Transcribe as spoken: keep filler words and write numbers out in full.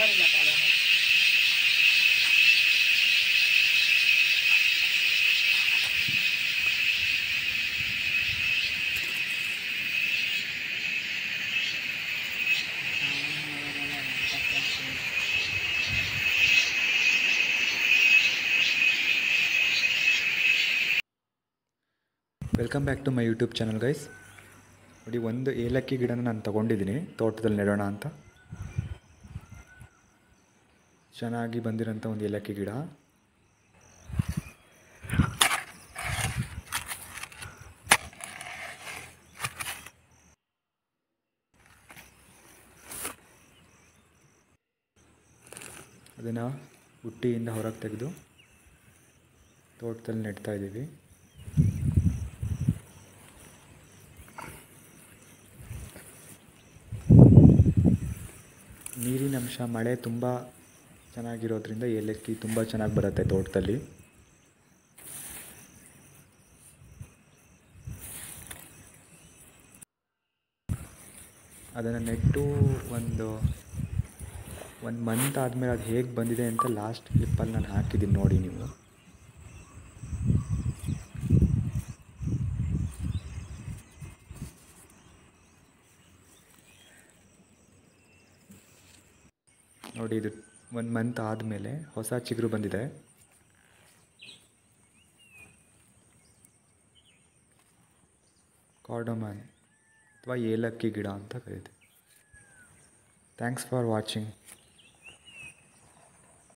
Welcome back to my YouTube channel guys. ನೋಡಿ, ಒಂದು ಏಲಕ್ಕಿ ಗಿಡನ ನಾನು ತೊಗೊಂಡಿದ್ದೀನಿ ತೋಟದಲ್ಲಿ ನೆಡೋಣ ಅಂತ. ಚೆನ್ನಾಗಿ ಬಂದಿರೋಂಥ ಒಂದು ಏಲಕ್ಕಿ ಗಿಡ. ಅದನ್ನು ಬುಟ್ಟಿಯಿಂದ ಹೊರಗೆ ತೆಗೆದು ತೋಟದಲ್ಲಿ ನೆಡ್ತಾ ಇದ್ದೀವಿ. ನೀರಿನ ಅಂಶ, ಮಳೆ ತುಂಬ ಚೆನ್ನಾಗಿರೋದ್ರಿಂದ ಏಲಕ್ಕಿ ತುಂಬ ಚೆನ್ನಾಗಿ ಬರುತ್ತೆ ತೋಟದಲ್ಲಿ. ಅದನ್ನು ನೆಟ್ಟು ಒಂದು ಒಂದು ಮಂತ್ ಆದಮೇಲೆ ಅದು ಹೇಗೆ ಬಂದಿದೆ ಅಂತ ಲಾಸ್ಟ್ ಕ್ಲಿಪ್ಪಲ್ಲಿ ನಾನು ಹಾಕಿದ್ದೀನಿ, ನೋಡಿ ನೀವು. ನೋಡಿ, ಇದು ಒಂದು ಮಂತ್ ಆದಮೇಲೆ ಹೊಸ ಚಿಗುರು ಬಂದಿದೆ. ಕಾರ್ಡಮಮ್ ಅಥವಾ ಏಲಕ್ಕಿ ಗಿಡ ಅಂತ ಕರೀತೀವಿ. Thanks for watching.